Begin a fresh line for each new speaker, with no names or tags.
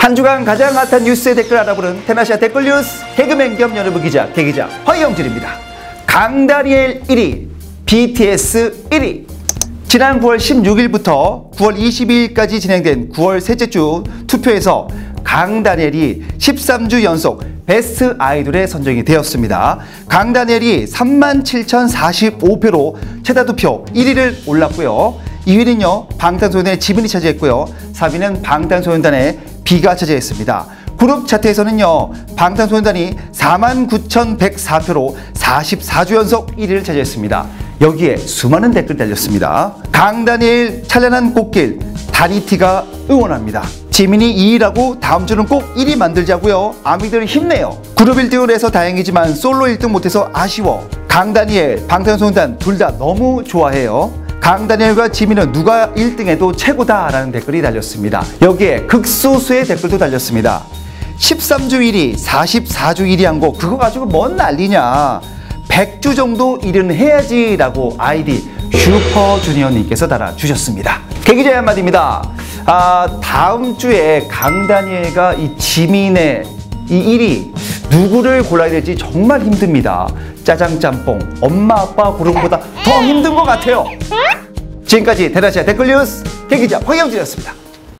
한 주간 가장 핫한 뉴스의 댓글 알아보는 테나시아 댓글 뉴스 개그맨 겸 여러분 기자 개기자 허영진입니다. 강다니엘 1위, BTS 1위. 지난 9월 16일부터 9월 22일까지 진행된 9월 셋째 주 투표에서 강다니엘이 13주 연속 베스트 아이돌에 선정이 되었습니다. 강다니엘이 37,045표로 최다 투표 1위를 올랐고요. 2위는요 방탄소년단의 지민이 차지했고요. 4위는 방탄소년단의 B가 차지했습니다. 그룹 차트에서는요 방탄소년단이 49,104표로 44주 연속 1위를 차지했습니다. 여기에 수많은 댓글 달렸습니다. 강다니엘 찬란한 꽃길 다니티가 응원합니다. 지민이 2위라고 다음 주는 꼭 1위 만들자고요. 아미들 힘내요. 그룹 1등을 해서 다행이지만 솔로 1등 못해서 아쉬워. 강다니엘, 방탄소년단 둘 다 너무 좋아해요. 강다니엘과 지민은 누가 1등해도 최고다라는 댓글이 달렸습니다. 여기에 극소수의 댓글도 달렸습니다. 13주 1위, 44주 1위 한 거 그거 가지고 뭔 난리냐. 100주 정도 일은 해야지 라고 아이디 슈퍼주니어님께서 달아주셨습니다. 개기자의 한마디입니다. 다음 주에 강다니엘과 이 지민의 이 1위 누구를 골라야 될지 정말 힘듭니다. 짜장짬뽕, 엄마 아빠 고르는 것보다 더 힘든 것 같아요. 지금까지 테나시아 댓글 뉴스 개기자 황영진이었습니다.